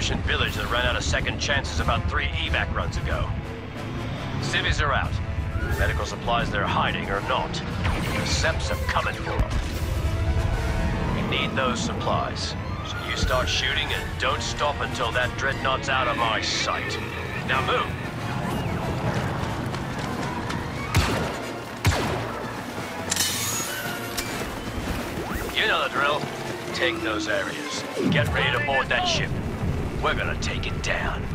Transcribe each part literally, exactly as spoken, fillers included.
Merchant village that ran out of second chances about three evac runs ago. Civvies are out. Medical supplies they're hiding are not. The Seps are coming for them. We need those supplies. So you start shooting and don't stop until that dreadnought's out of my sight. Now move! You know the drill. Take those areas. Get ready to board that ship. We're gonna take it down.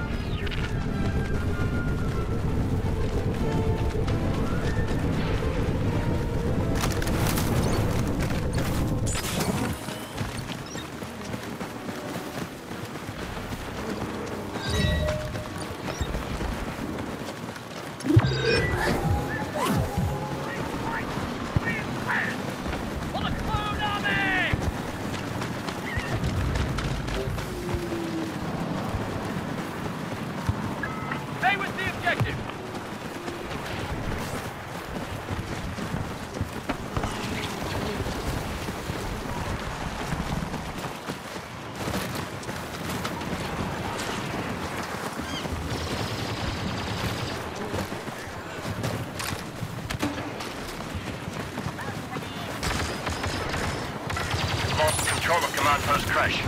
Control of command post crash.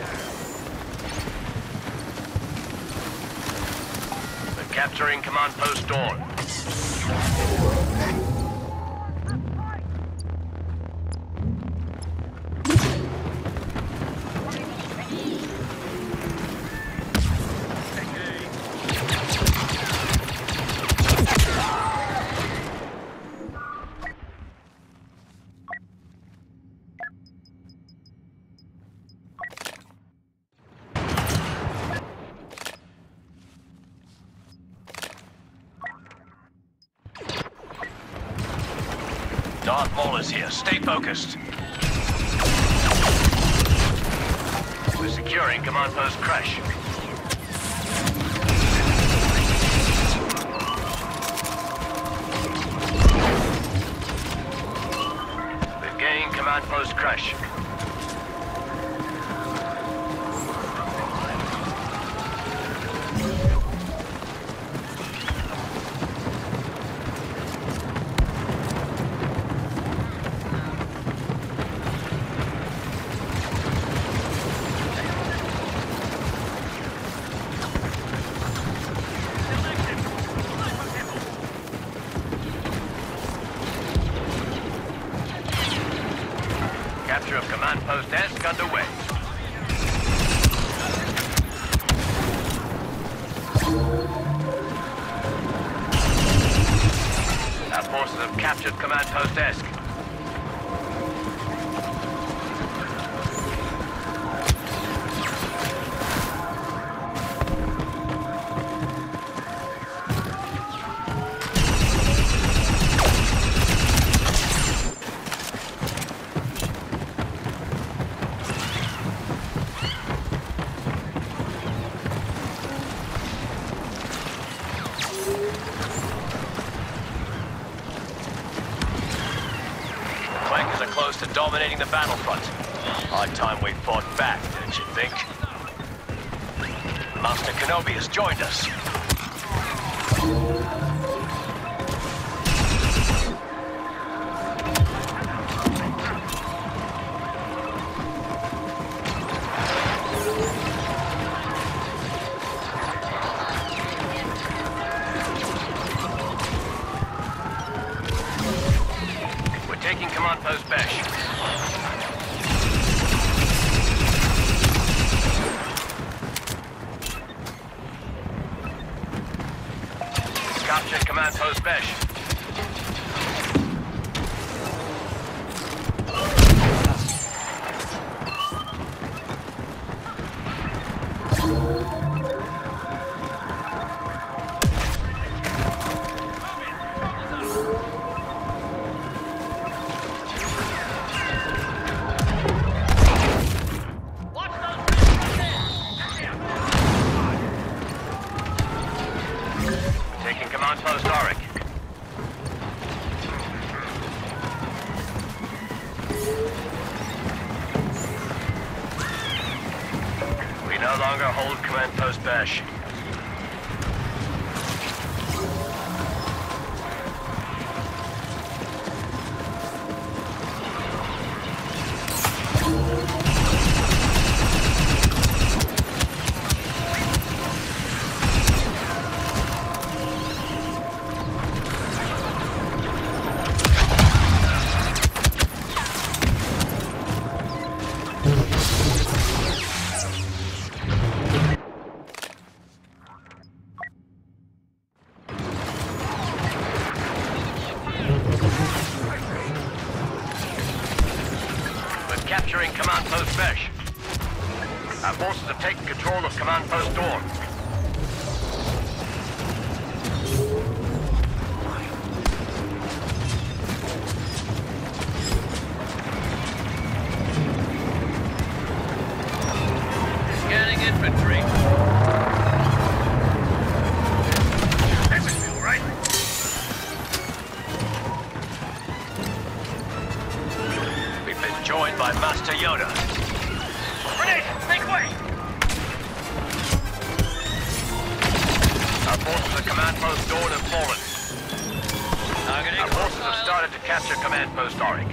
We're capturing command post Dawn. Darth Maul is here. Stay focused. We're securing command post crash. We've gained command post crash. Capture of command post Esk underway. Our forces have captured command post Esk. Flankers are close to dominating the battlefront. High time we fought back, didn't you think? Master Kenobi has joined us. Taking command post Besh. Captured command post Besh. Taking command post Auric. longer hold command post Bash. Capturing command post Bash. Our forces have taken control of command post Dawn. Scanning infantry. Infantry, all right? We've been joined by Master Yoda. Grenade! Make way! Our forces at command post Dawn have fallen. Targeting Our forces have started to capture command post Auric.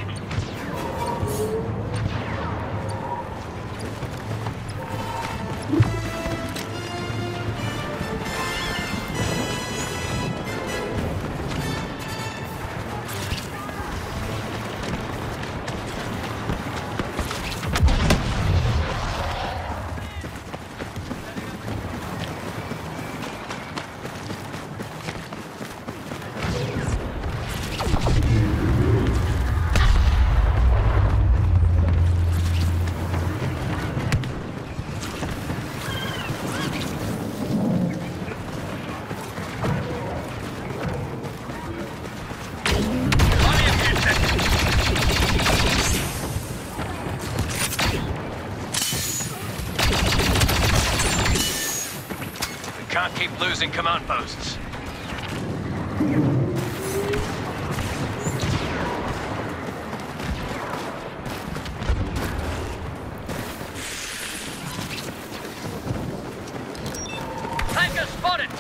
Can't keep losing command posts. Tanker spotted!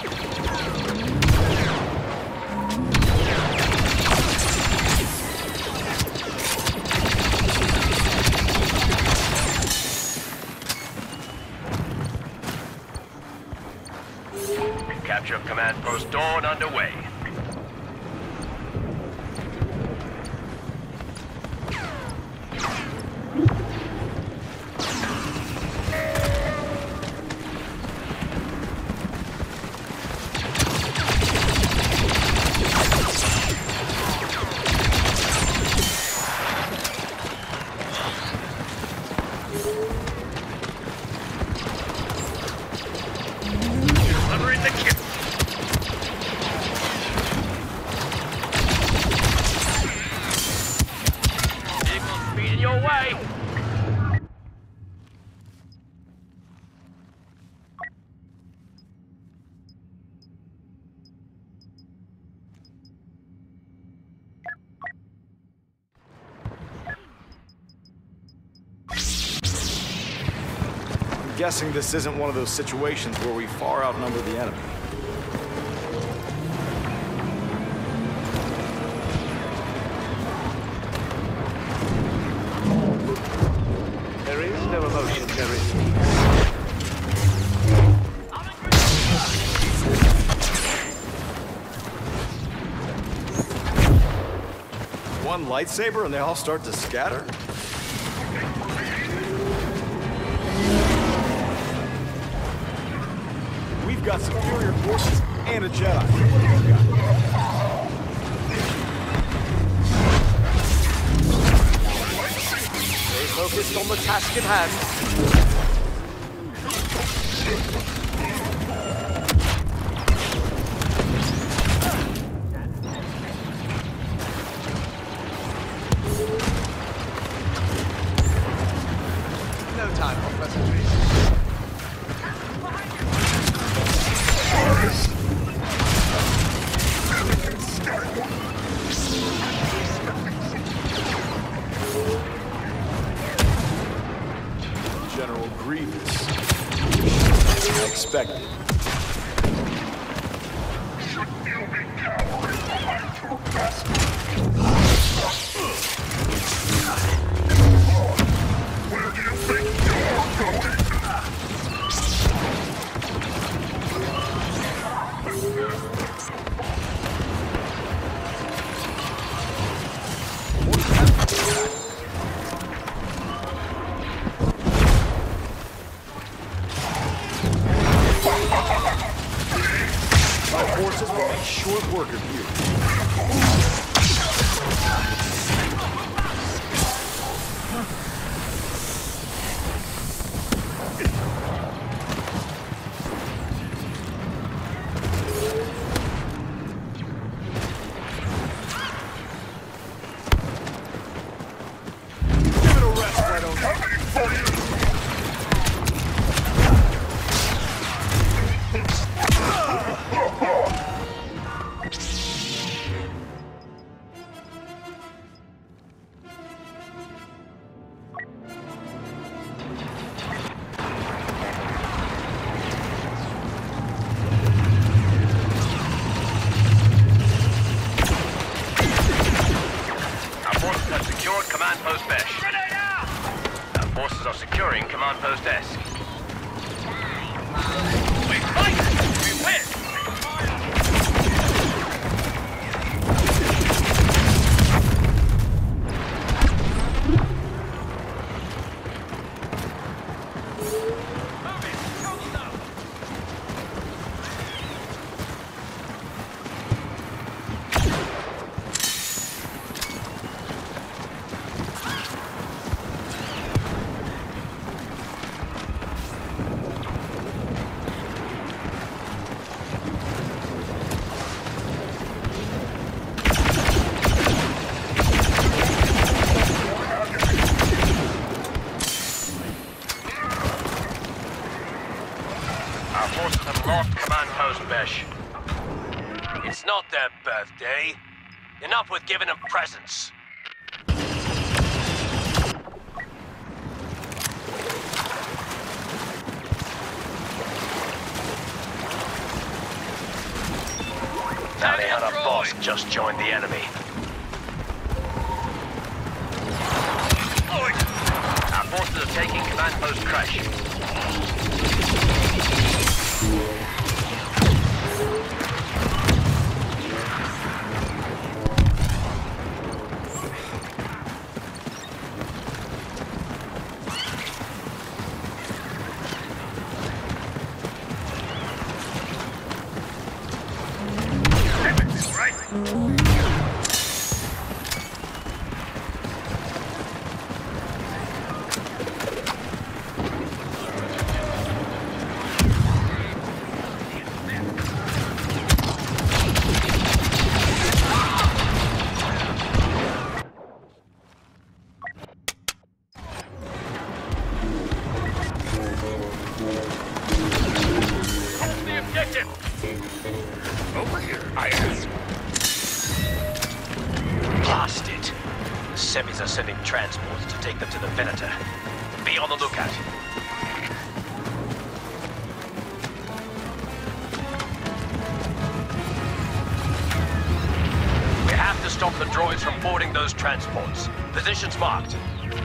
Capture of command post Dawn underway. Delivering the kit. Your way. I'm guessing this isn't one of those situations where we far outnumber the enemy. There is no emotion, there is. One lightsaber and they all start to scatter? We've got superior forces and a Jedi. What do you got? Stay focused on the task at hand. No time for pleasantries. General Grievous. expected. My forces will make short work of you. Give it a rest, why don't you? Command post Besh. Our forces are securing command post Esk. We fight! We win! Our forces have lost command post Besh. It's not their birthday. Enough with giving them presents. Bounty Hunter boss just joined the enemy. Our forces are taking command post Crash. Over here, I ask. Blast it! The Semis are sending transports to take them to the Venator. Be on the lookout. We have to stop the droids from boarding those transports. Positions marked.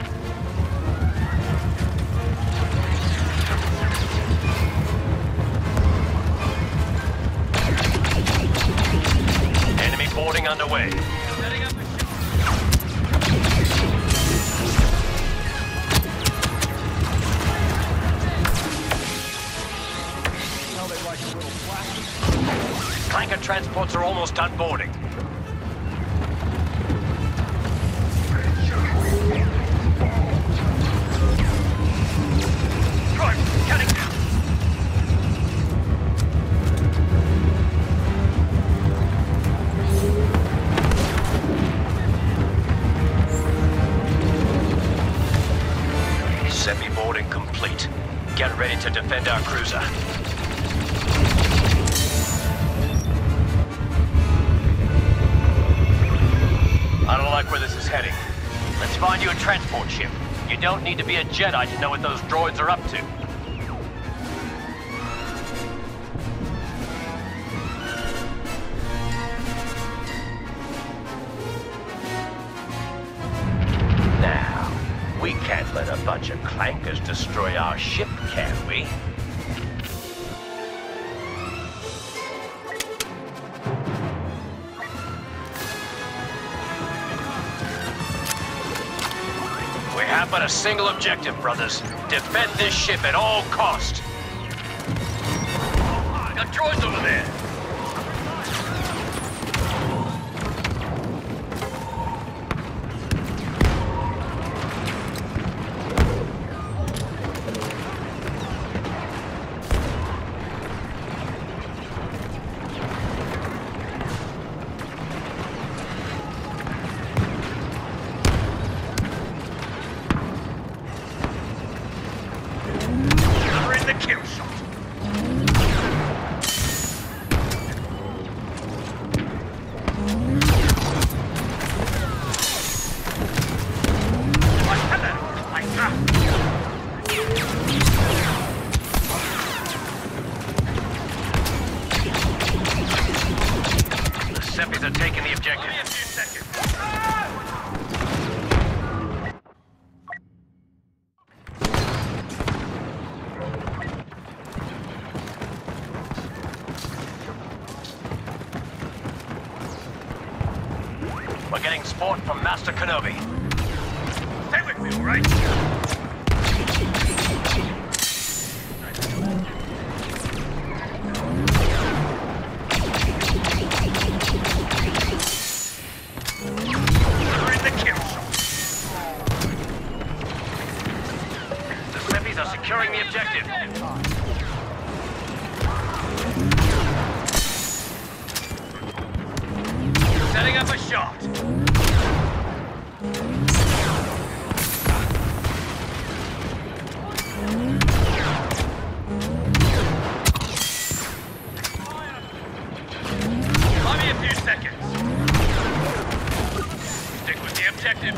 Enemy boarding underway. Setting up a How they like a little flash. Clanker transports are almost done boarding. Right, cutting down. Semi-boarding complete. Get ready to defend our cruiser. I don't like where this is heading. Let's find you a transport ship. You don't need to be a Jedi to know what those droids are up to. We can't let a bunch of clankers destroy our ship, can we? We have but a single objective, brothers. Defend this ship at all cost. Got droids over there. Seppies are taking the objective. Only a few seconds. We're getting support from Master Kenobi. Stay with me, all right? Securing the objective. Setting up a shot. Give me a few seconds. Stick with the objective.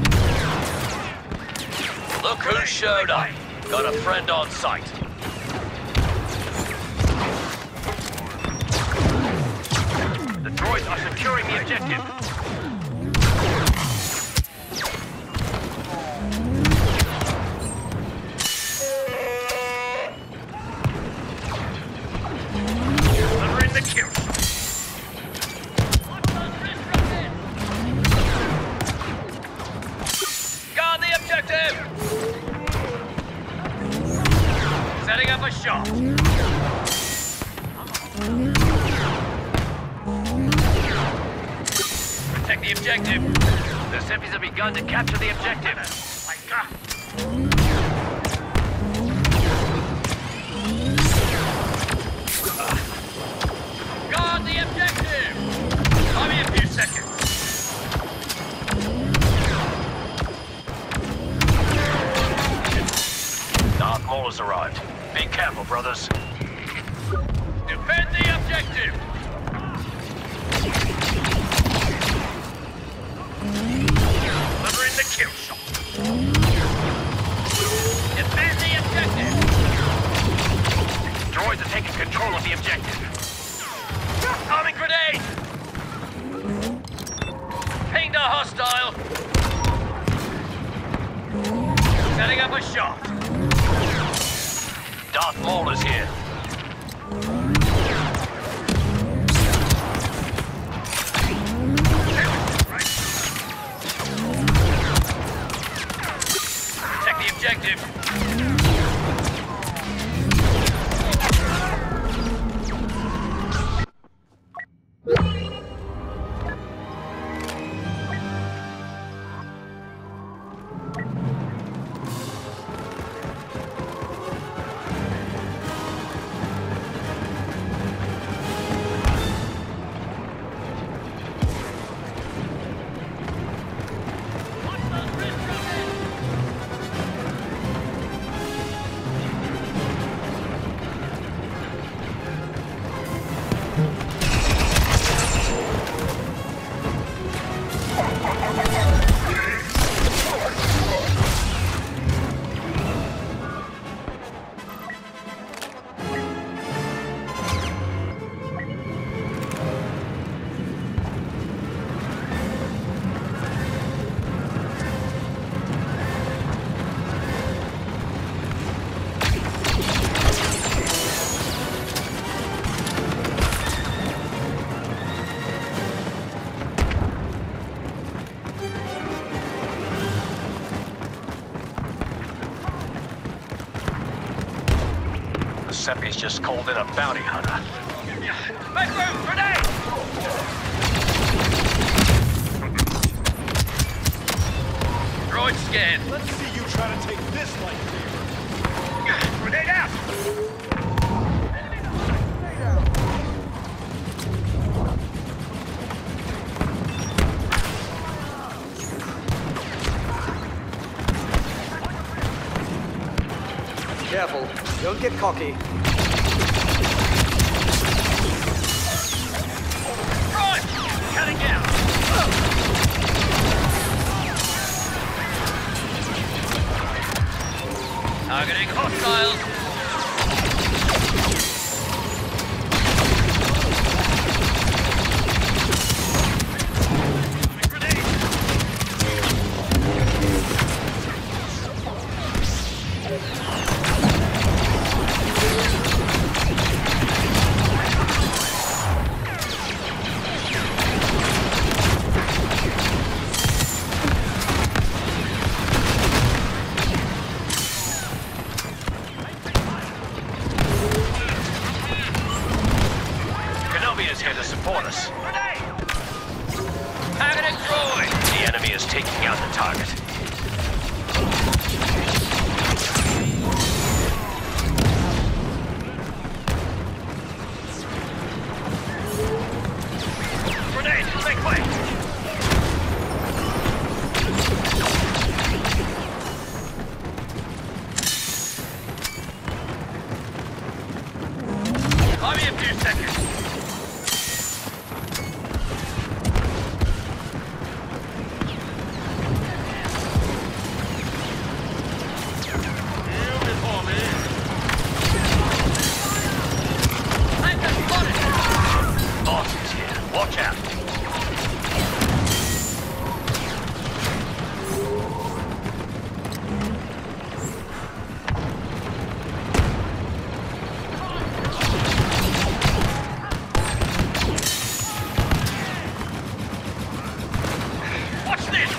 Look who showed up. Got a friend on site. The droids are securing the objective. Delivering the kill. Guard the objective! Setting up a shot. Protect the objective. The Seppies have begun to capture the objective. Guard the objective! Give me a few seconds. Darth Maul has arrived. Be careful, brothers. Defend the objective! Delivering the kill shot. Defend the objective! Droids are taking control of the objective. Arming grenade! Pinged a hostile! Setting up a shot. Darth Maul is here. Protect the objective. Seppi's just called in a bounty hunter. Make room! Grenade! Droid scanned. Let's see you try to take this lightsaber. Grenade out! Careful, don't get cocky. Right! Cutting down! Targeting hostiles! Here to support us. Targeting droid! The enemy is taking out the target. Grenade! Make way! I'll be a few seconds. Watch out! Watch this!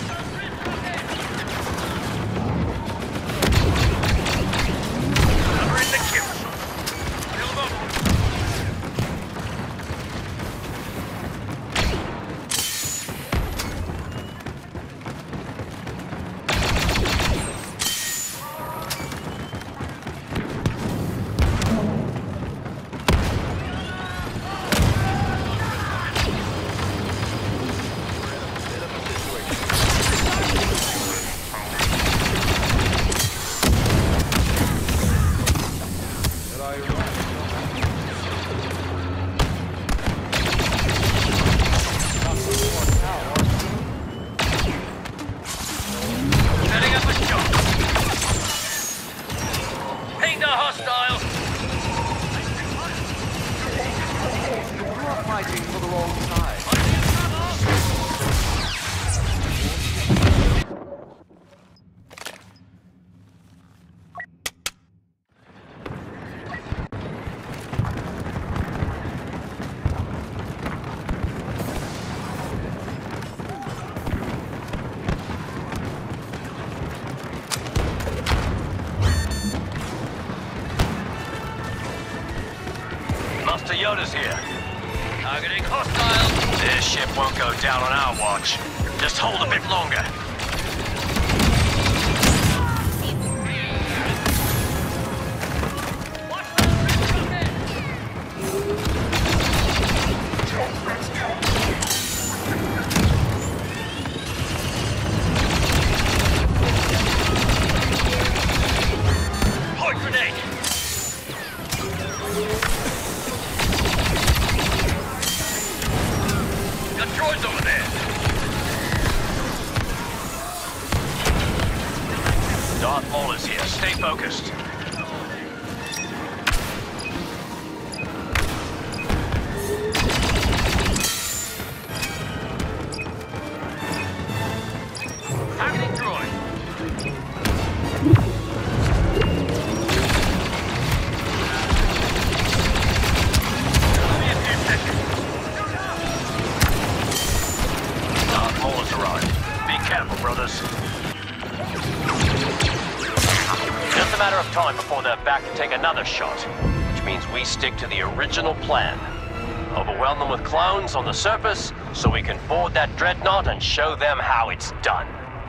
Covering the kill. Kill them. Setting up a shot. Ping the hostile. You are fighting for the wrong side. Master Yoda's here. Targeting hostile. This ship won't go down on our watch. Just hold a bit longer. Point grenade. Got droids over there. Darth Maul is here. Stay focused. Targeting droid. Give me a few seconds. Darth Maul has arrived. Be careful, brothers. Just a matter of time before they're back to take another shot, which means we stick to the original plan. Overwhelm them with clones on the surface so we can board that dreadnought and show them how it's done.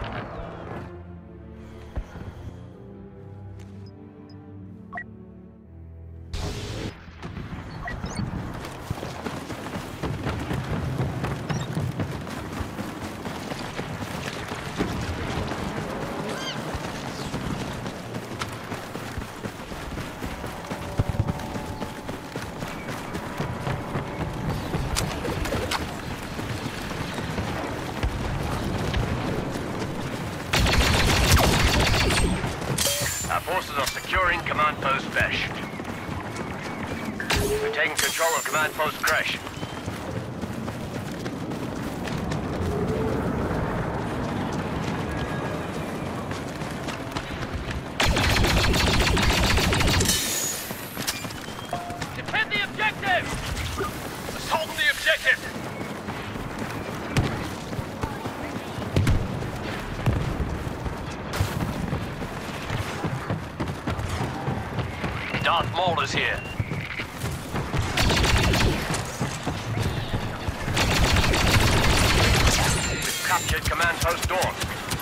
Forces are securing Command Post Vesh. We're taking control of Command Post Kresh. Defend the objective! Assault the objective! Darth Maul is here. We've captured Command Post Dawn.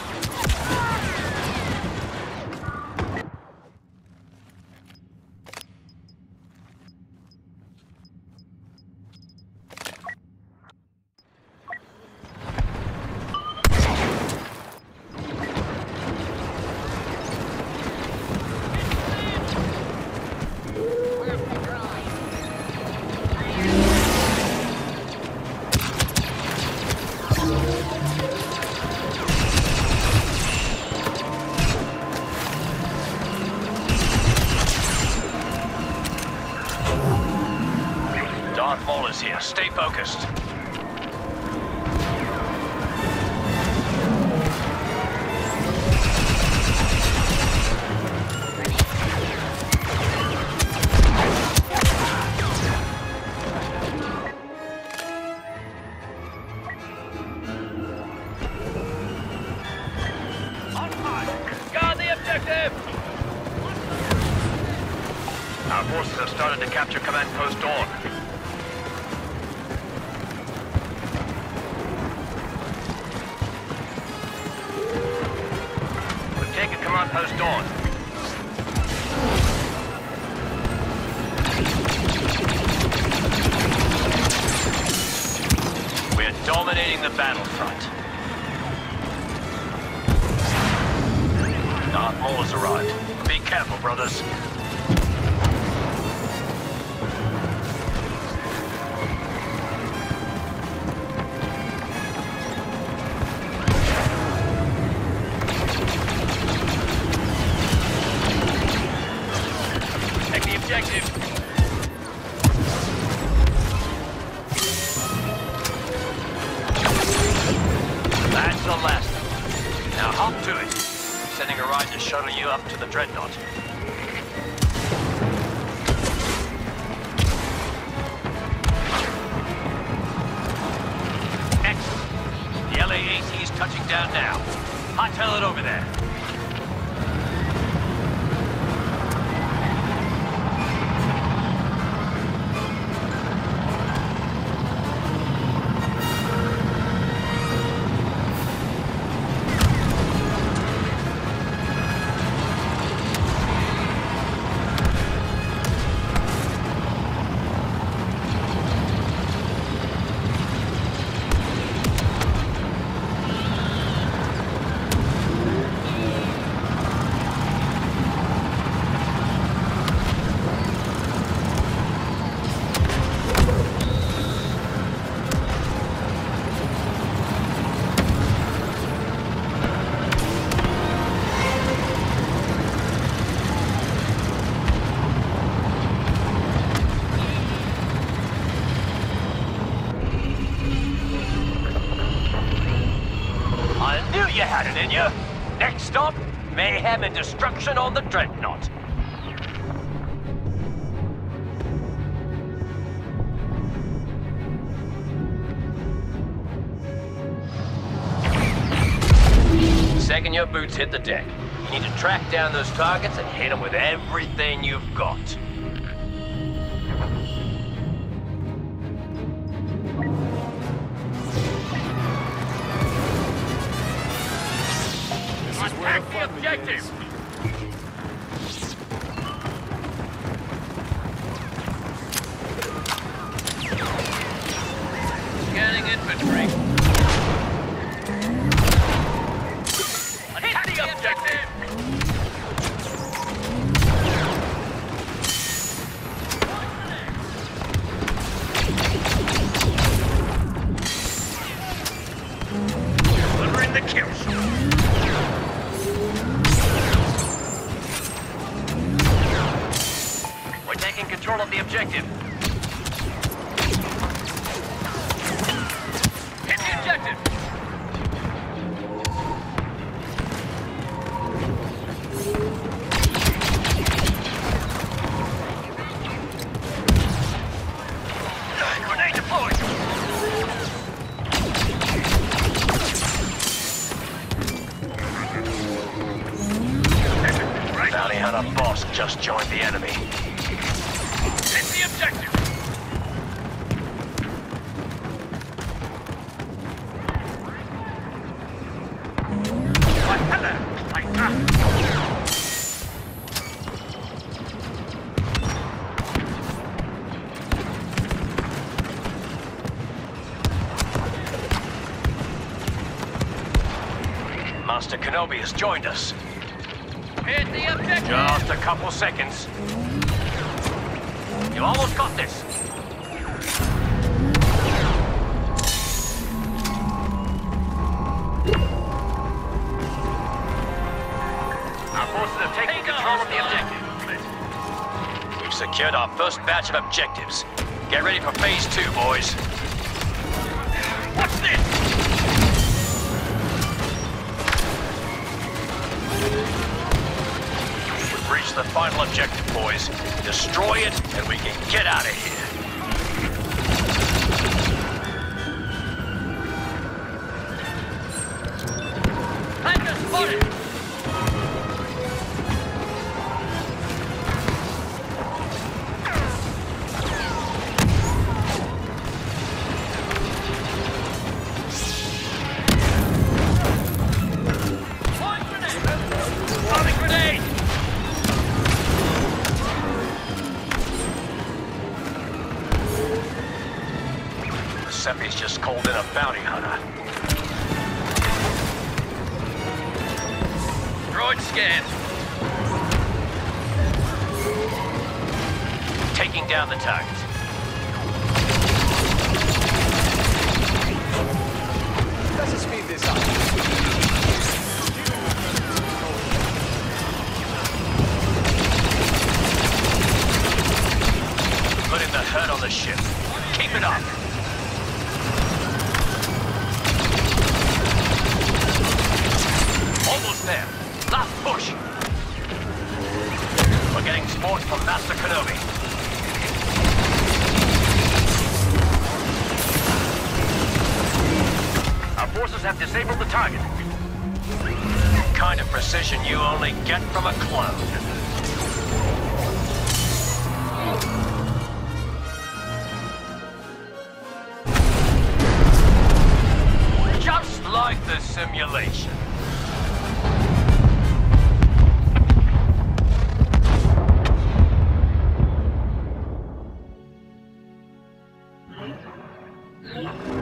Darth Maul is here. Stay focused. Guard the objective! Our forces have started to capture Command Post Dawn. We've taken Command Post Dawn. We're dominating the battlefront. Darth Maul has arrived. Be careful, brothers. Take the objective. That's the last of them. Now hop to it. Sending a ride to shuttle you up to the dreadnought. Excellent. The L A A T is touching down now. Hightail it over there. You had it in you. Next stop, mayhem and destruction on the dreadnought. Second your boots hit the deck, you need to track down those targets and hit them with everything you've got. objective! Scanning infantry. Attack the objective! Delivering the kills. We're taking control of the objective. Hit the objective. Grenade deployed. Bounty hunter boss just joined the enemy. Hit the objective! What hello? Like that. Master Kenobi has joined us. Hit the objective! Just a couple seconds. You almost got this. Our forces have taken control of the objective. We've secured our first batch of objectives. Get ready for phase two, boys. What's this? Reach the final objective, boys. Destroy it, and we can get out of here. Tanker spotted! Bombing grenade! Seppi's just called in a bounty hunter. Droid scan. Taking down the target. Let's speed this up. Putting the hurt on the ship. Keep it up. Almost there. Last push. We're getting support from Master Kenobi. Our forces have disabled the target. Kind of precision you only get from a clone. Just like the simulation. Yeah.